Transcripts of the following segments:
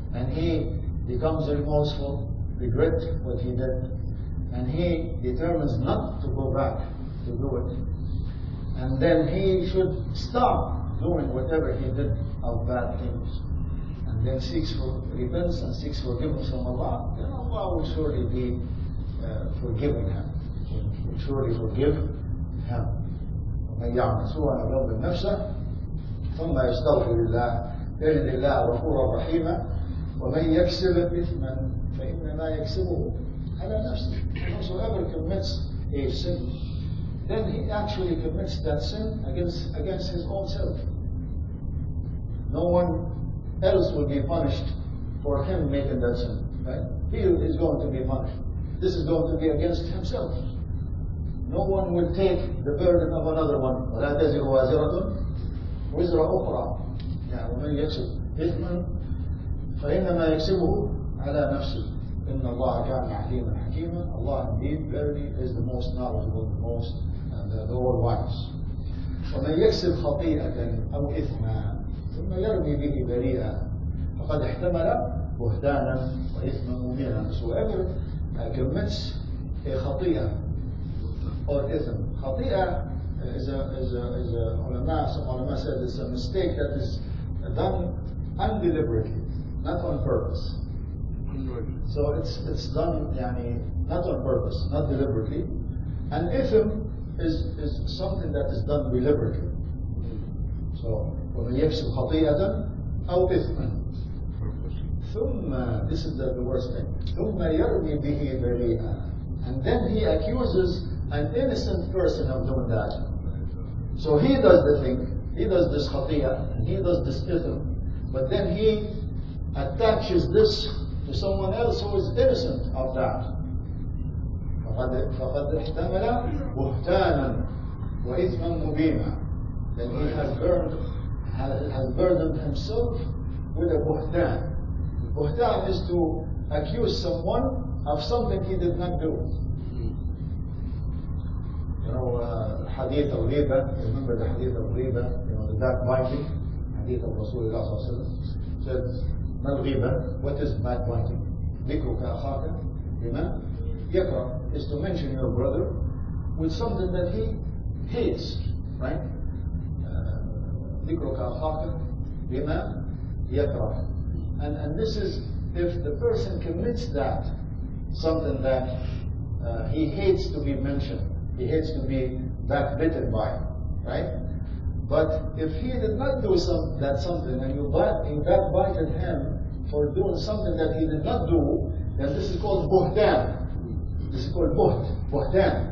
and he becomes remorseful, regret what he did, and he determines not to go back to do it, and then he should stop doing whatever he did of bad things, and then seeks for repentance and seeks forgiveness from Allah, then Allah will surely be forgiving him. Will surely forgive him. ومن يعمل سوءا أو يظلم نفسه ثم يستغفر الله يجد الله غفورا رحيما ومن يكسب إثما فإنما يكسبه على نفسه. Whosoever commits a sin, then he actually commits that sin against his own self. No one else will be punished for him making that sin. Right? He is going to be punished. This is going to be against himself. No one will take the burden of another one. ولا تزر وازرة وزر أخرى. يعني ومن يكسب إثما فإنما يكسبه على نفسه. إن الله كان عليما حكيما. Allah indeed verily is the most knowledgeable, the most the all wise. ومن يكسب خطيئة أو إثما ثم يرمي به بريئا فقد احتمل بهتانا وإثما مبينا. Whoever commits a خطيئة or ithm. Khati'ah some ulama said it's a mistake that is done undeliberately, not on purpose. So it's done not on purpose, not deliberately. And ithm is something that is done deliberately. So وَمَنْ يَكْسِبْ خَطِيئَةً أَوْ إِثْمًا ثُمَّ, this is the worst thing, ثُمَّ يَرْمِي بِهِ بَرِيئًا, and then he accuses an innocent person of doing that. So he does the thing, he does this khati'ah, and he does this ithm, but then he attaches this to someone else who is innocent of that. فَقَدْ احْتَمَلَ بُهْتَانًا وَإِثْمًا مُبِينًا. Then he has burdened himself with a buhtan. Buhtan is to accuse someone of something he did not do. You know, hadith of riba, remember the hadith of riba, the backbiting, hadith of Rasulullah sallallahu alaihi wasallam, said, ما الغيبة, what is backbiting? ذكرك أخاك بما يكره, is to mention your brother with something that he hates, right? ذكرك أخاك بما يكره. And this is if the person commits that, something that he hates to be mentioned, he hates to be backbitten by, right? But if he did not do something and you backbited him for doing something that he did not do, then this is called buhtan. This is called buhtan.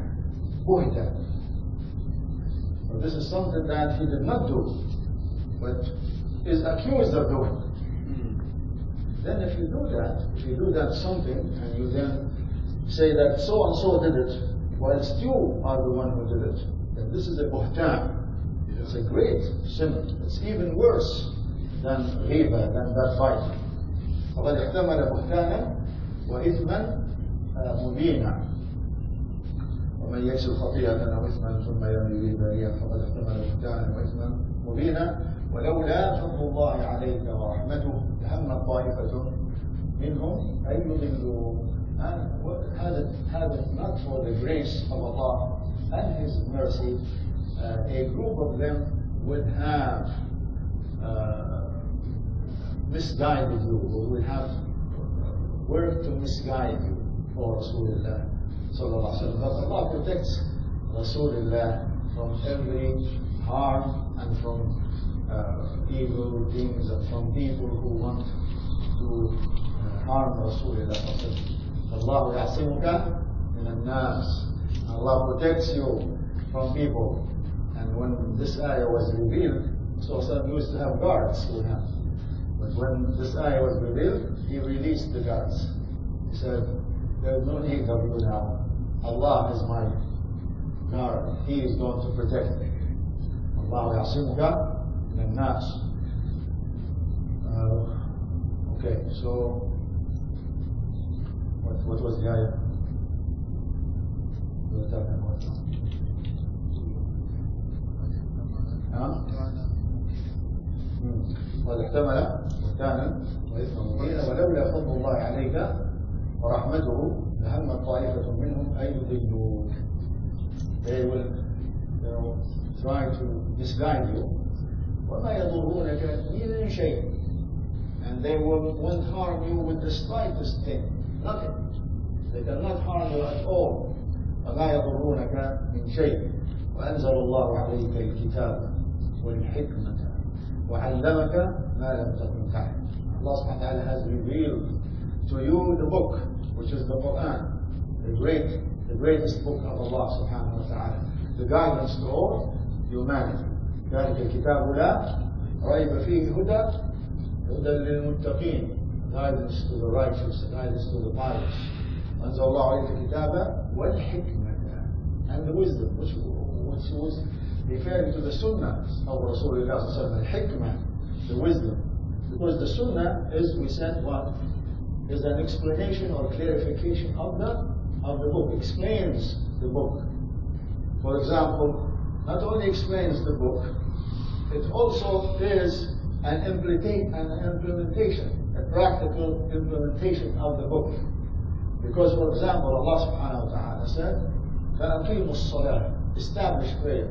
So this is something that he did not do, but is accused of doing. Then if you do that something, and you then say that so and so did it, whilst you are the one who did it, then this is a buhtan. It's a great sin. It's even worse than riba, than backbiting. فقد احتمل بهتانا وإثما مبينا. ومن يكسب خطيئة أو إثما ثم يرمي به بريئا فقد احتمل بهتانا وإثما مبينا. ولولا فضل الله عليك ورحمته لهم طائفة منهم أن يضلوا. Had it not for the grace of Allah and His mercy, a group of them would have misguided you, or would have worked to misguide you for Rasulullah sallallahu alaihi wasallam. But Allah protects Rasulullah from every harm and from evil things and from people who want to harm Rasulullah sallallahu alaihi wasallam. Allah ya'simuka min al-nas. Allah protects you from people. And when this ayah was revealed, so some used to have guards with him. But when this ayah was revealed, he released the guards. He said, there is no need of you now. Allah is my guard. He is going to protect me. Allah ya'simuka min al-nas. Okay, so what was the ayah? We were talking about now. قد احتمل بهتانا وإثما مبينا ولولا فضل الله عليك ورحمته لهم طائفة منهم أن يضلوك. They will, try to misguide you. وما يضرونك من شيء, and they won't harm you with the slightest thing, nothing. They cannot harm you at all. وما يضرونك من شيء. وأنزل الله عليك الكتاب والحكمة وعلمك ما لم تكن تعلم. Allah subhanahu wa ta'ala has revealed to you the book, which is the Quran, the greatest book of Allah subhanahu wa ta'ala, the guidance to all humanity. ذلك الكتاب لا ريب فيه هدى للمتقين, guidance to the righteous, guidance to the pious. أنزل الله عليك الكتاب والحكمة, and the wisdom, which was referring to the sunnah of Rasulullah sallallahu alaihi wasallam, al-hikmah, the wisdom. Because the sunnah is, we said, what? Is an explanation or clarification of the book, explains the book. For example, not only explains the book, it also is an implementation, a practical implementation of the book. Because, for example, Allah subhanahu wa ta'ala said, فَأَقِيمُوا الصَّلَاةِ, establish prayer.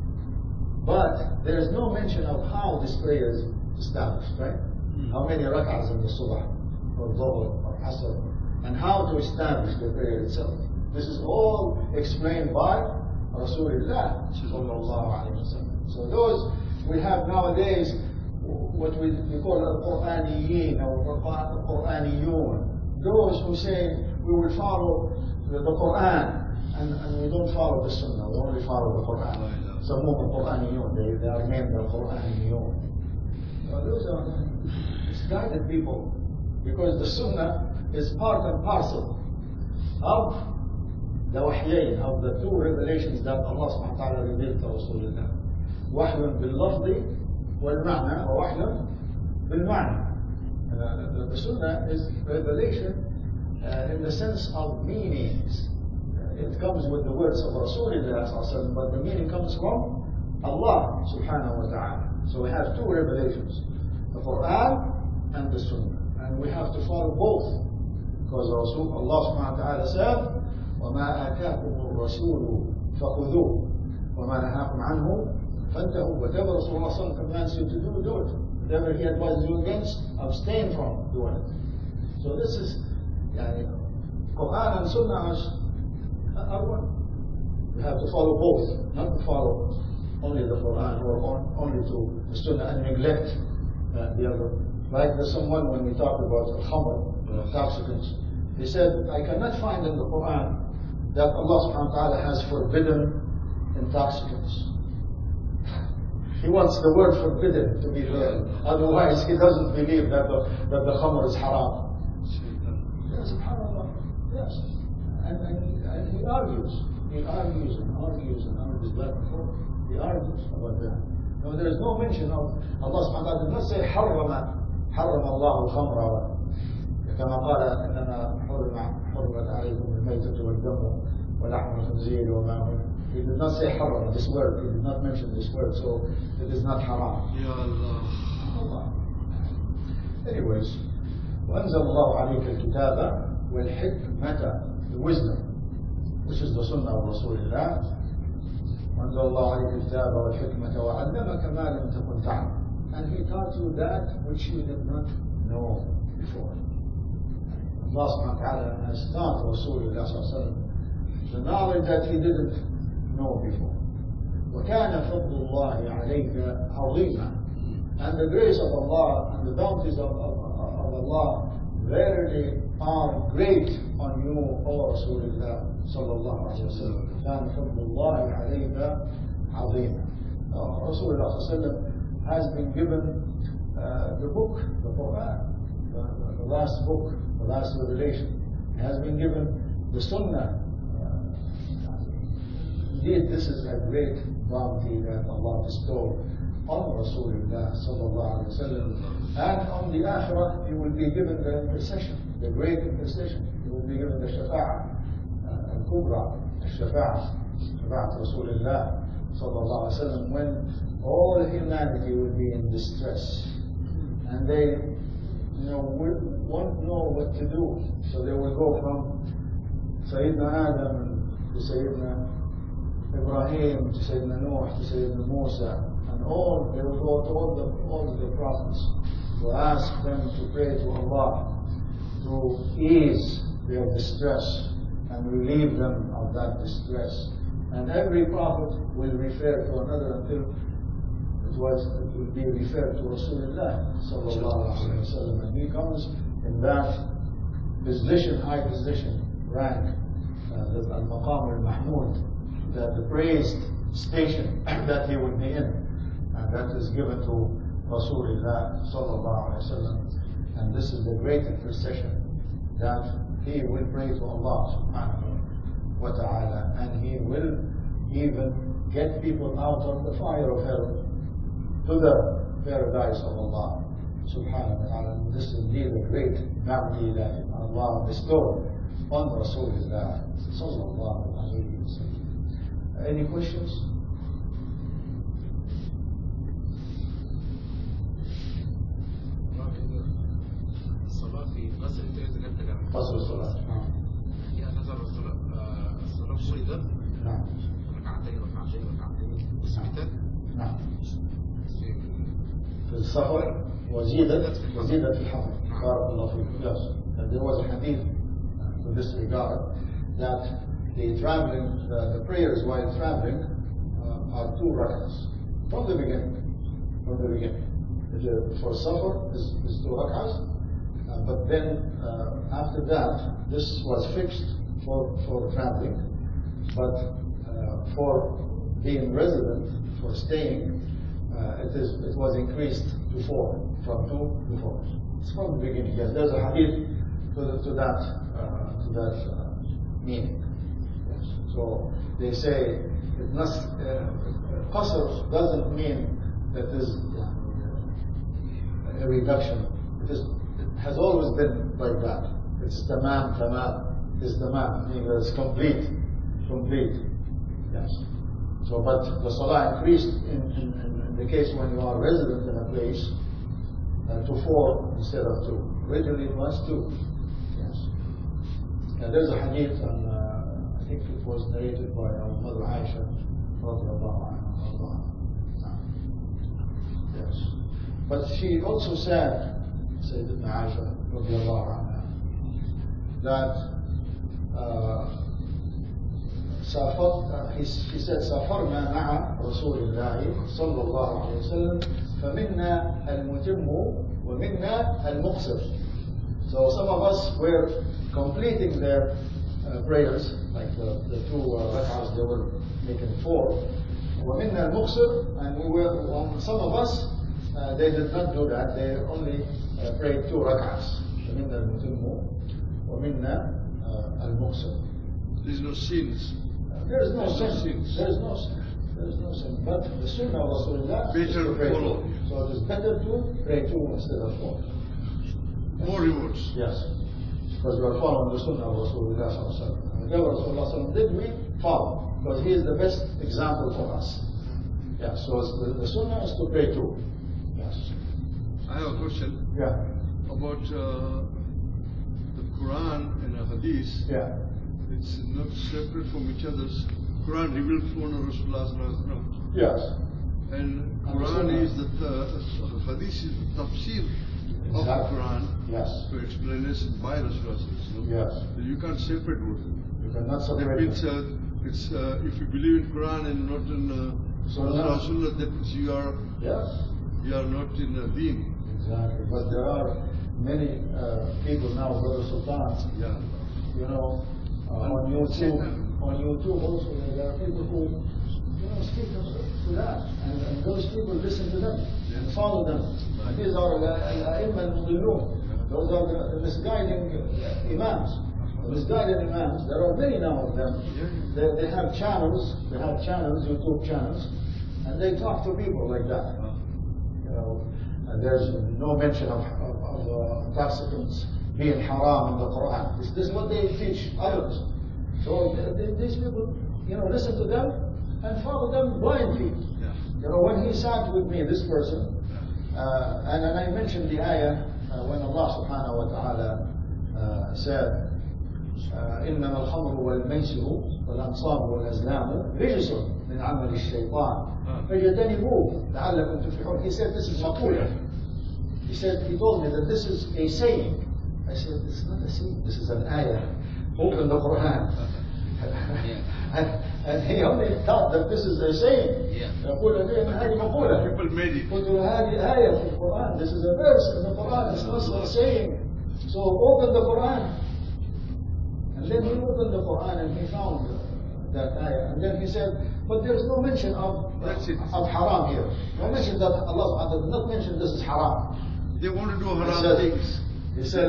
But there is no mention of how this prayer is established, right? How many rak'ahs in the subh, or dhuhr, or asr, and how to establish the prayer itself. This is all explained by Rasulullah sallallahu alayhi wa sallam. So those we have nowadays, what we call al-Qur'aniyin or Qur'aniyun, those who say we will follow the Qur'an and we don't follow the Sunnah, we only follow the Qur'an. سموهم القرآنيون, they are named القرآنيون. Those are misguided people, because the Sunnah is part and parcel of the wahyayn, of the two revelations that Allah subhanahu wa ta'ala revealed to Rasulullah. وحي باللفظ والمعنى ووحي بالمعنى. The Sunnah is revelation in the sense of meanings. It comes with the words of Rasulullah, but the meaning comes from Allah subhanahu wa ta'ala. So we have two revelations, the Quran and the Sunnah. And we have to follow both. Because Allah subhanahu wa ta'ala said, وَمَا آتَاكُمُ الرَّسُولُ فَخُذُوهُ وَمَا نَهَاكُمْ عَنْهُ فَانْتَهُوا. Whatever Rasulullah commands you to do, do it. Whatever he advises you against, abstain from doing it. So this is, Quran and Sunnah are one. You have to follow both, not to follow only the Quran or only to the Sunnah and neglect the other. Like there's someone, when we talk about al-khamr, intoxicants, he said, I cannot find in the Quran that Allah subhanahu wa ta'ala has forbidden intoxicants. He wants the word forbidden to be there. Otherwise, he doesn't believe that the khamr is haram. Yes, subhanAllah. Yes. And he argues and argues back and forth. He argues about that. No, there is no mention of Allah subhanahu wa ta'ala did not say حرم الله الخمر كما قال إنما حرمت عليكم الميتة والدم ولحم الخنزير وما هم. He did not say حرم, this word. He did not mention this word, so it is not haram. Ya Allah. Anyways, وأنزل الله عليك الكتاب والحكمة, the wisdom, which is the Sunnah of Rasulullah. وأنزل الله عليك الكتاب والحكمة وعلمك ما لم تكن تعلم. And he taught you that which you did not know before. Allah subhanahu wa ta'ala has taught Rasulullah sallallahu alayhi wa sallam the knowledge that he didn't know before. وَكَانَ فَضْلُ اللَّهِ عَلَيْكَ عَظِيمًا. And the grace of Allah and the bounties of Allah verily are great on you, O Rasulullah sallallahu alayhi wa sallam. كَانَ فَضْلُ اللَّهِ عَلَيْكَ عَظِيمًا. Rasulullah sallallahu alayhi wa sallam has been given the book, the Quran, the last book, the last revelation. He has been given the Sunnah. Indeed, this is a great bounty that Allah bestowed on Rasulullah sallallahu alaihi wasallam. And on the Akhirah, he will be given the intercession, the great intercession. He will be given the Shafa'ah al-Kubra, Shafa'at Rasulullah sallallahu alaihi wasallam, when all humanity will be in distress, and they won't know what to do. So they will go from Sayyidina Adam to Sayyidina Ibrahim to Sayyidina Nuh to Sayyidina Musa, and they will go to all the prophets to ask them to pray to Allah to ease their distress and relieve them of that distress. And every prophet will refer to another until it will be referred to Rasulullah sallallahu alaihi wasallam, and he comes in that position, high position, rank, the al-maqam al-mahmud, the praised station that he will be in, and that is given to Rasulullah sallallahu alaihi wasallam. And this is the great intercession that he will pray to Allah subhanahu wa ta'ala, and he will even get people out of the fire of hell to the paradise of Allah subhanahu wa ta'ala. And this is indeed a great bounty that Allah bestowed on Rasulullah sallallahu alayhi wa sallam. Any questions? قصر الصلاة. هي نظر الصلاة فرضت. نعم. ركعتين وثبتت. نعم. في السفر وزيدت في الحضر. بارك الله فيك. Yes. And there was a hadith in this regard that the prayers while traveling are 2 rak'ahs from the beginning. For safar is 2 rak'ahs. But then after that, this was fixed for traveling, but for being resident, for staying, it was increased to 4, from 2 to 4. It's from the beginning. Yes, there's a hadith to that meaning. Yes. So they say it must qasr doesn't mean that is a reduction. It has always been like that. It's tamam, meaning it's complete. Yes. So, but the salah increased in the case when you are resident in a place to 4 instead of 2. Originally it was 2. Yes. And there's a hadith, and I think it was narrated by our mother Aisha, radiallahu anha. Yes. But she also said, Sayyidatuna Aisha radiallahu anha, that she said سافرنا مع رسول الله صلى الله عليه وسلم فمنا المتم ومنا المقصر. So some of us were completing their prayers, like the 2 rak'ahs they were making 4. ومنا المقصر, and some of us they did not do that. They only prayed 2 rak'ahs. فمنا المتم ومنا المقصر. There's no sins. There's no sin. But the sunnah of Rasulullah is to pray 2. So it is better to pray 2 instead of 4. Yes. More rewards. Yes. Because we are following the sunnah of Rasulullah sallallahu alaihi wasallam. Whatever Rasulullah did, we follow. Because he is the best example for us. Yeah. So the sunnah is to pray 2. Yes. I have a question. Yeah. About the Quran and a Hadith. Yeah. It's not separate from each other. Quran revealed from Rasulullah. Yes. And Quran is the Hadith is the tafsir of the Quran. Yes. For explanation by Rasulullah. Yes. You can't separate both. You cannot separate. That means it's if you believe in Quran and not in Rasulullah, that means you are not in Deen. Exactly. But there are many people now, Brother Sultan. Yeah. You know. On YouTube also there are people who speak to that, and those people listen to them and follow them. And these are al-a'imma al-mudillun. Those are the misguiding imams. The misguided imams, there are many now of them. They have channels, YouTube channels, and they talk to people like that. You know, and there's no mention of intoxicants being haram in the Quran. This is what they teach others. So these people, listen to them and follow them blindly. Yeah. When he sat with me, this person, and I mentioned the ayah, when Allah subhanahu wa ta'ala said, إنما الخمر والميسر والأنصاب والأزلام رجس من عمل الشيطان فاجتنبوه لعلكم تفلحون. He said this is مقولة. He told me that this is a saying. I said, it's not a saying, this is an ayah. Open the Quran. And he only thought that this is a saying. يقول هذه مقولة. People made it. قلت له هذه آية في القرآن. This is a verse in the Quran. It's not a saying. So open the Quran. And then he opened the Quran and he found that ayah. And then he said, but there is no mention of haram here. No mention that Allah subhanahu wa ta'ala did not mention this is haram. They want to do haram things. He said,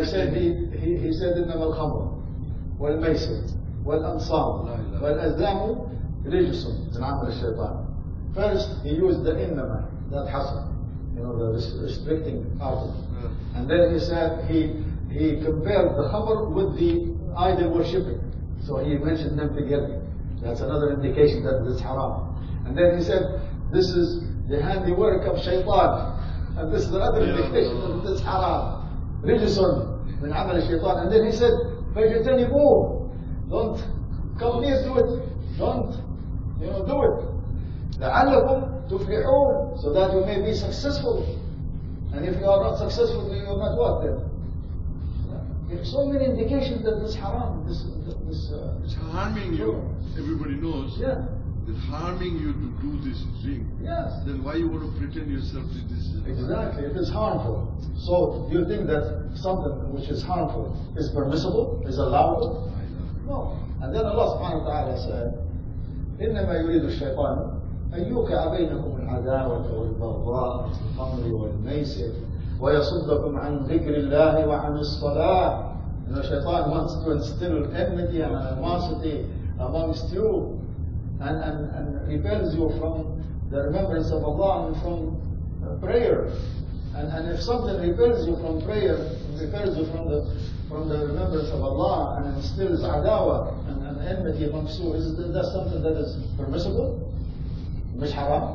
he said إنما الخمر والميسر والأنصاب والأزلام رجس من عمل الشيطان. First he used the إنما, that hasr, the restricting article. And then he said he compared the khamr with the idol worshipping. So he mentioned them together. That's another indication that it's haram. And then he said, this is the handiwork of shaitan. And this is another indication that it's haram. Rijisun min amal shaitan. And then he said, فَاجْتَنِبُوهُ. Don't come near to it. Don't, do it. لَعَلَّكُمْ تُفْلِحُونَ. So that you may be successful. And if you are not successful, you are not what then? There are so many indications that this haram, it's harming you. Everybody knows that harming you to do this thing. Yes. Then why you want to pretend yourself to this? Exactly. It is harmful. So you think that something which is harmful is permissible, is allowable? No. And then Allah subhanahu wa ta'ala said, إنما يريد الشيطان أن يوقع بينكم العداوة والبغضاء في الخمر والميسر ويصدكم عن ذكر الله وعن الصلاة. Shaitan wants to instill enmity and animosity amongst you and repels you from the remembrance of Allah and from prayer. And if something repels you from prayer, repels you from the remembrance of Allah and instills adawa and enmity amongst you, is that something that is permissible? مش حرام?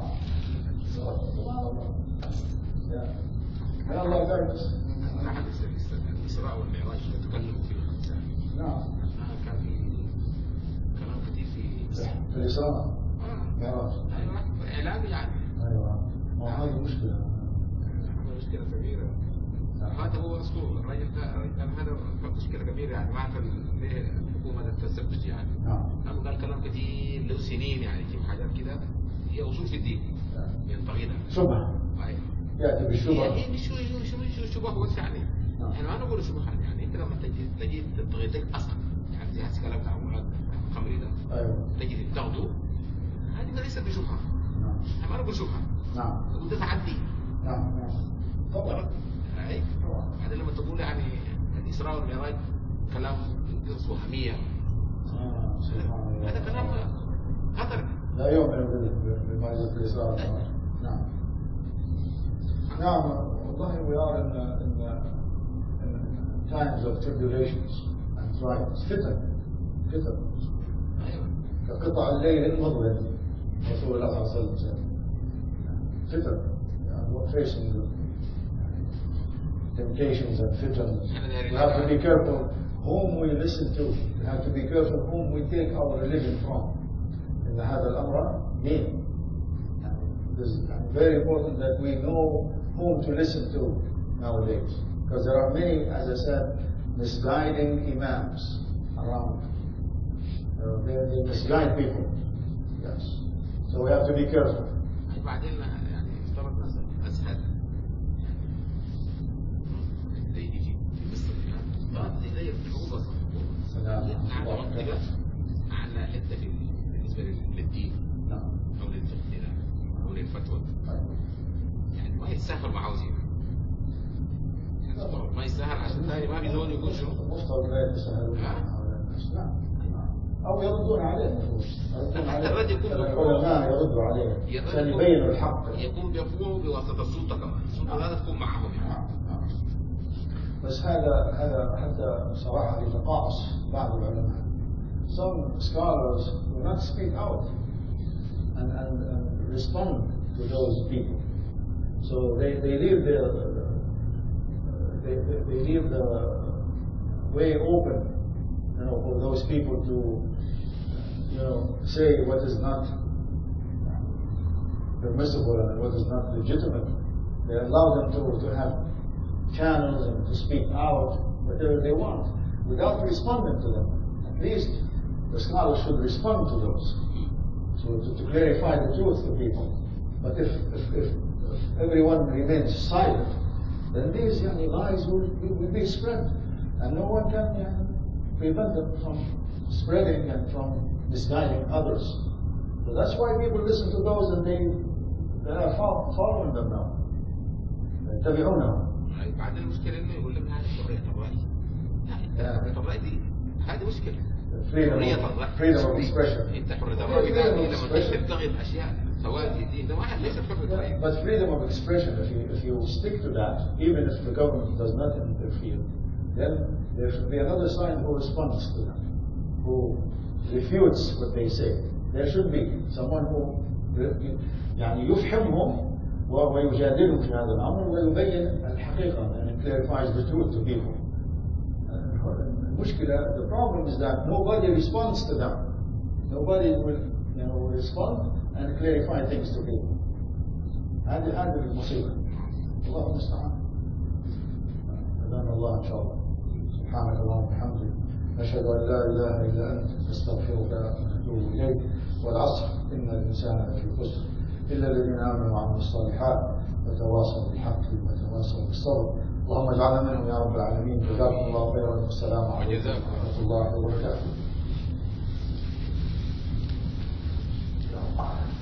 May Allah guide us. الإسراء والمعراج تكلموا فيه الخمسة. نعم. كان في كلام كثير في الإسراء. معراج. أيوة. إعلامي يعني. أيوة. ما هذه مشكلة. مشكلة كبيرة. هذا هو أصله الرجل هذا مشكلة كبيرة يعني ما أعرف ليه الحكومة تستفتش يعني. نعم. لأنه قال كلام كثير له سنين يعني يجيب حاجات كده هي أصول في الدين. ينطغينا. شبهة. أيوة. يأتي بالشبهة. هي مش شبهة بس يعني. احنا ما نقول شبهة يعني انت لما تجي تغير اصلا يعني زي هسه كلام بتاع مراد الخمري ده. ايوه. تجي تاخده هذه ليست بشبهة. نعم. احنا ما نقول شبهة. نعم. نقول ده تعدي. نعم. طبعا. اي. هذا لما تقول يعني الإسراء والمعراج كلام قصص وهمية. هذا كلام خطر. لا يؤمن بمعجزة الإسراء والمعراج. نعم. نعم. والله we are in times of tribulations and trials. فتن. كقطع الليل المظلم. رسول الله صلى الله عليه وسلم. فتن. We're facing temptations and fitan. We have to be careful whom we listen to. We have to be careful whom we take our religion from. In هذا الأمر دين. It is very important that we know whom to listen to nowadays. Because there are many, as I said, misguiding imams around. They misguide people. Yes. So we have to be careful. بعدين يعني افترض أسهل زي يجي في مصر زي الحقوق أعلى منطقة أعلى حتة بالنسبة للدين أو للفقه أو للفتوى يعني ما يتساهل مع عاوزين ما يستاهل عشان ثاني ما في زول يقول شنو مفترض لا يتساهلون مع الناس. نعم. أو يردون عليه. حتى الرد يكون العلماء يردوا عليه عشان يبينوا الحق. يكون بيقوموا بواسطة السلطة كمان. السلطة لا تكون معهم يعني. بس هذا حتى صراحة في تقاعس بعض العلماء. Some scholars will not speak out and respond to those people. So they leave they leave the way open, for those people to, say what is not permissible and what is not legitimate. They allow them to have channels and to speak out whatever they want without responding to them. At least the scholars should respond to those, so to clarify the truth to people. But if everyone remains silent, then these lies will be spread, and no one can prevent them from spreading and from misguiding others. So that's why people listen to those, and they are following them now. يتبعونهم. بعدين المشكلة إنه يقول لك هذه حرية الرأي. لا، حرية الرأي دي هذه مشكلة. Freedom of expression. أنت حرية الرأي لما تبتغي الأشياء سواء دي ده واحد ليس حرية الرأي. But freedom of expression, if you stick to that, even if the government does not interfere, then there should be another side who responds to them, who refutes what they say. There should be someone who يفهمهم ويجادلهم في هذا الأمر ويبين الحقيقة, and it clarifies the truth to people. المشكلة, the problem is that nobody responds to them. Nobody will respond and clarify things to people. هذه المصيبة. الله المستعان. هدانا الله إن شاء الله. سبحانك اللهم وبحمدك نشهد أن لا إله إلا أنت نستغفرك ونتوب إليك. والعصر إن الإنسان لفي خسر إلا الذين آمنوا وعملوا الصالحات وتواصوا بالحق وتواصوا بالصبر. اللهم اجعلنا منهم يا رب العالمين. جزاكم الله خيرا والسلام عليكم ورحمة الله وبركاته.